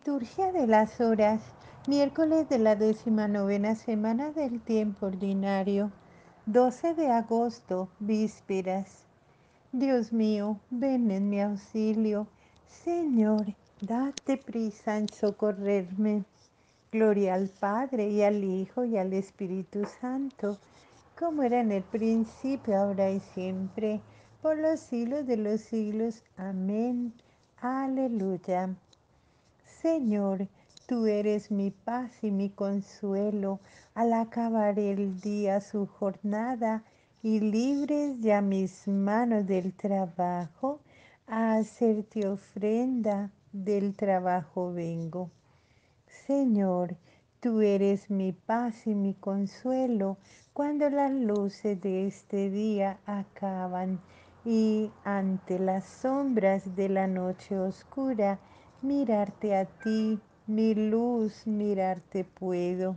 Liturgia de las Horas, miércoles de la 19ª semana del tiempo ordinario, 12 de agosto, vísperas. Dios mío, ven en mi auxilio. Señor, date prisa en socorrerme. Gloria al Padre y al Hijo y al Espíritu Santo, como era en el principio, ahora y siempre, por los siglos de los siglos. Amén. Aleluya. Señor, tú eres mi paz y mi consuelo. Al acabar el día su jornada y libres ya mis manos del trabajo, a hacerte ofrenda del trabajo vengo. Señor, tú eres mi paz y mi consuelo cuando las luces de este día acaban y ante las sombras de la noche oscura, mirarte a ti, mi luz, mirarte puedo.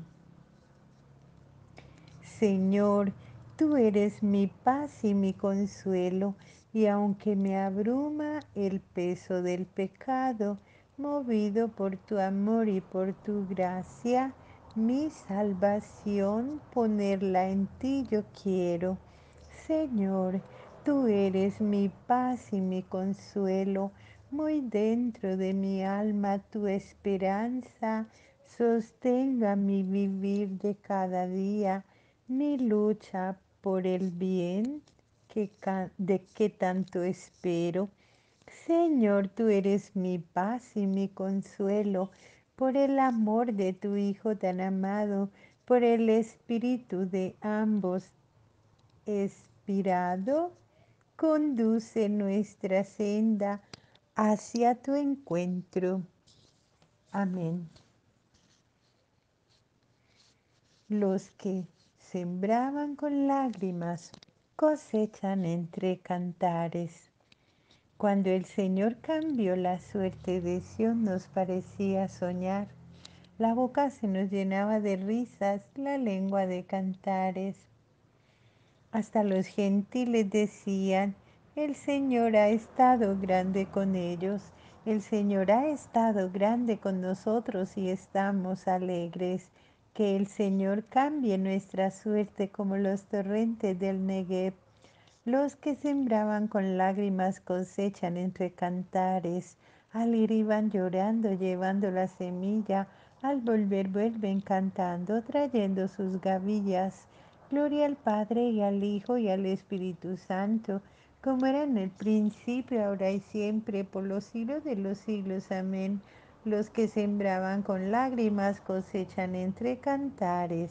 Señor, tú eres mi paz y mi consuelo, y aunque me abruma el peso del pecado, movido por tu amor y por tu gracia, mi salvación ponerla en ti yo quiero. Señor, tú eres mi paz y mi consuelo, muy dentro de mi alma tu esperanza sostenga mi vivir de cada día, mi lucha por el bien de que tanto espero. Señor, tú eres mi paz y mi consuelo, por el amor de tu Hijo tan amado, por el espíritu de ambos expirado, conduce nuestra senda hacia tu encuentro. Amén. Los que sembraban con lágrimas cosechan entre cantares. Cuando el Señor cambió la suerte de Sión nos parecía soñar. La boca se nos llenaba de risas, la lengua de cantares. Hasta los gentiles decían, el Señor ha estado grande con ellos, el Señor ha estado grande con nosotros y estamos alegres. Que el Señor cambie nuestra suerte como los torrentes del Negev. Los que sembraban con lágrimas cosechan entre cantares. Al ir iban llorando, llevando la semilla. Al volver vuelven cantando, trayendo sus gavillas. Gloria al Padre y al Hijo y al Espíritu Santo, como era en el principio, ahora y siempre, por los siglos de los siglos. Amén. Los que sembraban con lágrimas cosechan entre cantares.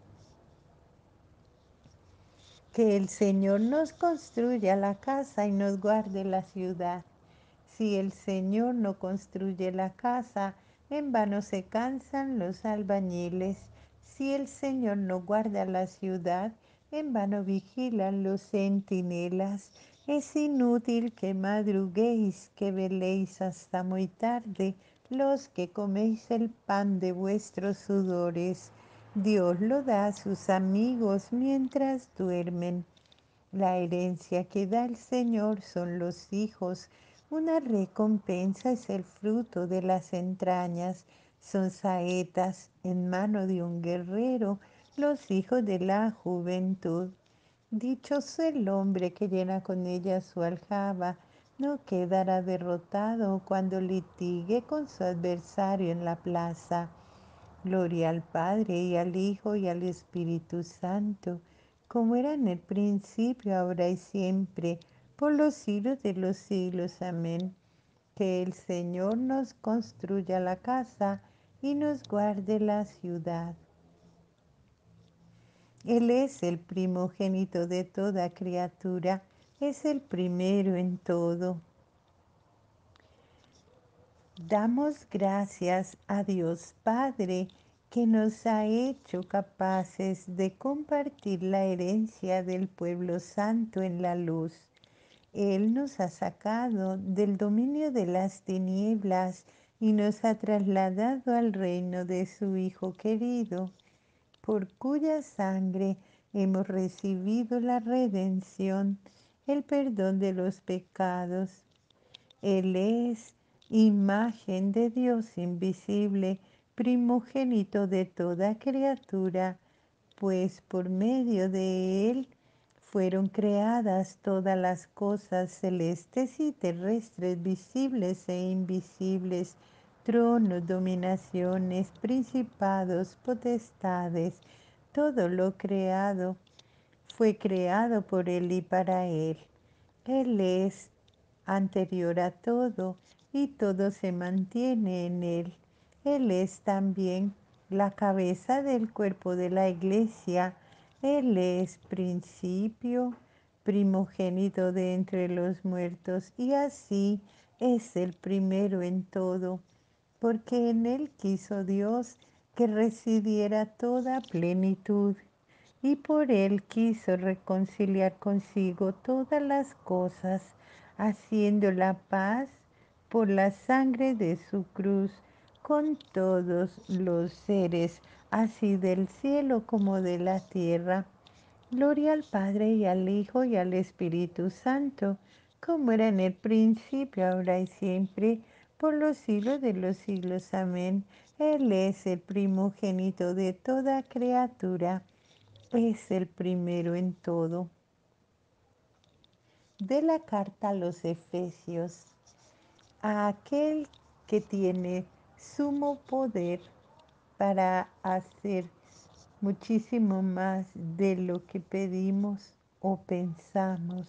Que el Señor nos construya la casa y nos guarde la ciudad. Si el Señor no construye la casa, en vano se cansan los albañiles. Si el Señor no guarda la ciudad, en vano vigilan los centinelas. Es inútil que madruguéis, que veléis hasta muy tarde, los que coméis el pan de vuestros sudores. Dios lo da a sus amigos mientras duermen. La herencia que da el Señor son los hijos. Una recompensa es el fruto de las entrañas. Son saetas en mano de un guerrero, los hijos de la juventud. Dichoso el hombre que llena con ella su aljaba, no quedará derrotado cuando litigue con su adversario en la plaza. Gloria al Padre y al Hijo y al Espíritu Santo, como era en el principio, ahora y siempre, por los siglos de los siglos. Amén. Que el Señor nos construya la casa y nos guarde la ciudad. Él es el primogénito de toda criatura, es el primero en todo. Damos gracias a Dios Padre que nos ha hecho capaces de compartir la herencia del pueblo santo en la luz. Él nos ha sacado del dominio de las tinieblas y nos ha trasladado al reino de su Hijo querido, por cuya sangre hemos recibido la redención, el perdón de los pecados. Él es imagen de Dios invisible, primogénito de toda criatura, pues por medio de Él fueron creadas todas las cosas celestes y terrestres, visibles e invisibles, tronos, dominaciones, principados, potestades, todo lo creado fue creado por Él y para Él. Él es anterior a todo y todo se mantiene en Él. Él es también la cabeza del cuerpo de la iglesia. Él es principio, primogénito de entre los muertos y así es el primero en todo, porque en Él quiso Dios que residiera toda plenitud y por Él quiso reconciliar consigo todas las cosas, haciendo la paz por la sangre de su cruz con todos los seres, así del cielo como de la tierra. Gloria al Padre y al Hijo y al Espíritu Santo, como era en el principio, ahora y siempre, por los siglos de los siglos. Amén. Él es el primogénito de toda criatura, es el primero en todo. De la carta a los Efesios, a aquel que tiene sumo poder para hacer muchísimo más de lo que pedimos o pensamos,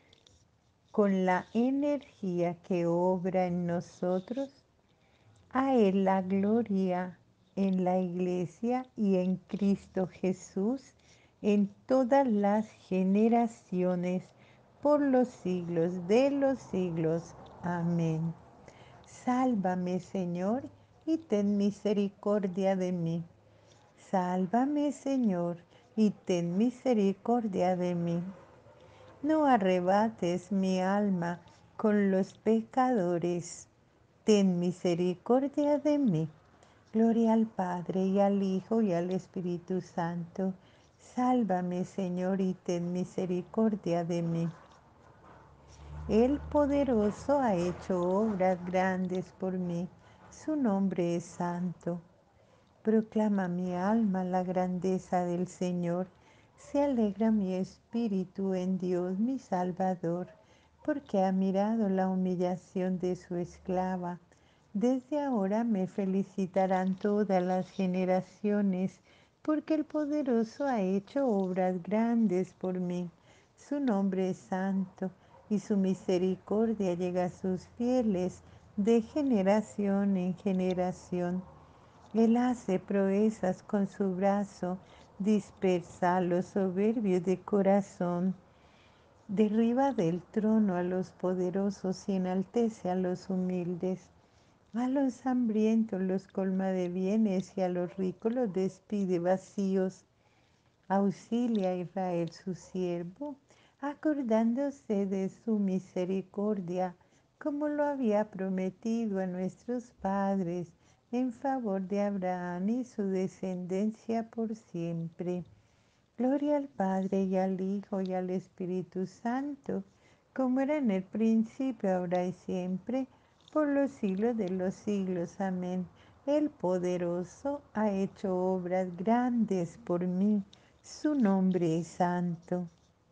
con la energía que obra en nosotros, a Él la gloria en la Iglesia y en Cristo Jesús en todas las generaciones, por los siglos de los siglos. Amén. Sálvame, Señor, y ten misericordia de mí. Sálvame, Señor, y ten misericordia de mí. No arrebates mi alma con los pecadores. Ten misericordia de mí. Gloria al Padre y al Hijo y al Espíritu Santo. Sálvame, Señor, y ten misericordia de mí. El poderoso ha hecho obras grandes por mí. Su nombre es santo. Proclama mi alma la grandeza del Señor. Se alegra mi espíritu en Dios mi Salvador, porque ha mirado la humillación de su esclava. Desde ahora me felicitarán todas las generaciones, porque el poderoso ha hecho obras grandes por mí. Su nombre es santo, y su misericordia llega a sus fieles de generación en generación. Él hace proezas con su brazo, dispersa a los soberbios de corazón, derriba del trono a los poderosos y enaltece a los humildes. A los hambrientos los colma de bienes y a los ricos los despide vacíos. Auxilia a Israel su siervo, acordándose de su misericordia, como lo había prometido a nuestros padres, en favor de Abraham y su descendencia por siempre. Gloria al Padre y al Hijo y al Espíritu Santo, como era en el principio, ahora y siempre, por los siglos de los siglos. Amén. El poderoso ha hecho obras grandes por mí. Su nombre es santo.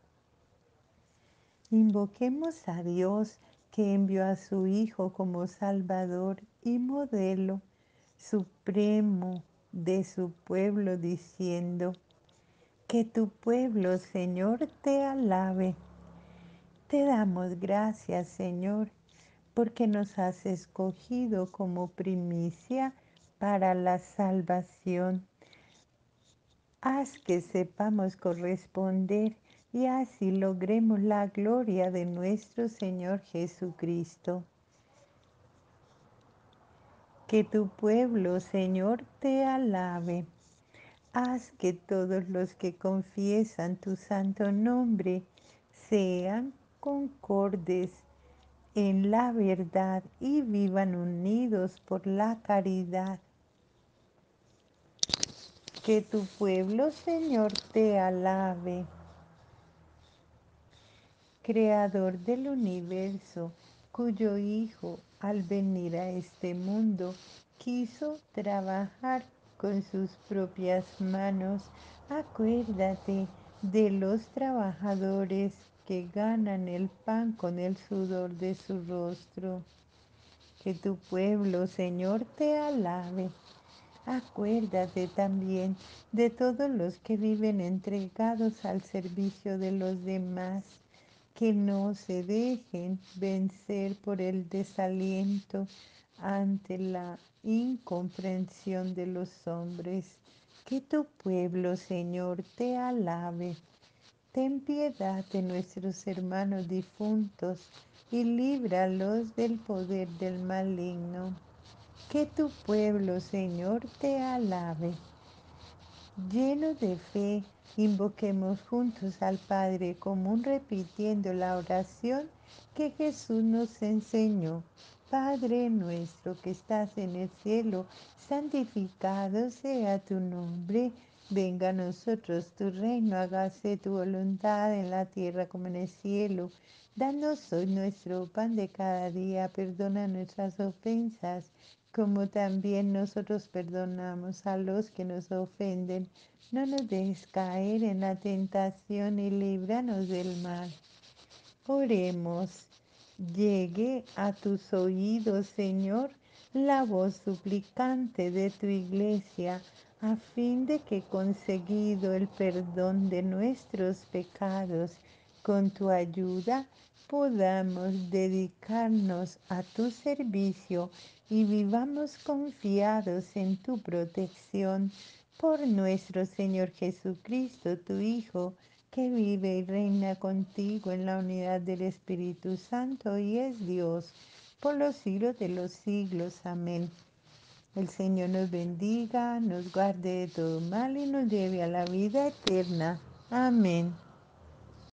Invoquemos a Dios, que envió a su Hijo como Salvador y modelo supremo de su pueblo, diciendo: que tu pueblo, Señor, te alabe. Te damos gracias, Señor, porque nos has escogido como primicia para la salvación. Haz que sepamos corresponder y así logremos la gloria de nuestro Señor Jesucristo. Que tu pueblo, Señor, te alabe. Haz que todos los que confiesan tu santo nombre sean concordes en la verdad y vivan unidos por la caridad. Que tu pueblo, Señor, te alabe. Creador del universo, cuyo Hijo al venir a este mundo, quiso trabajar con sus propias manos. Acuérdate de los trabajadores que ganan el pan con el sudor de su rostro. Que tu pueblo, Señor, te alabe. Acuérdate también de todos los que viven entregados al servicio de los demás, que no se dejen vencer por el desaliento ante la incomprensión de los hombres. Que tu pueblo, Señor, te alabe. Ten piedad de nuestros hermanos difuntos y líbralos del poder del maligno. Que tu pueblo, Señor, te alabe. Lleno de fe, invoquemos juntos al Padre común repitiendo la oración que Jesús nos enseñó. Padre nuestro que estás en el cielo, santificado sea tu nombre. Venga a nosotros tu reino, hágase tu voluntad en la tierra como en el cielo. Danos hoy nuestro pan de cada día, perdona nuestras ofensas como también nosotros perdonamos a los que nos ofenden. No nos dejes caer en la tentación y líbranos del mal. Oremos. Llegue a tus oídos, Señor, la voz suplicante de tu iglesia, a fin de que, conseguido el perdón de nuestros pecados, con tu ayuda podamos dedicarnos a tu servicio y vivamos confiados en tu protección por nuestro Señor Jesucristo, tu Hijo, que vive y reina contigo en la unidad del Espíritu Santo y es Dios por los siglos de los siglos. Amén. El Señor nos bendiga, nos guarde de todo mal y nos lleve a la vida eterna. Amén.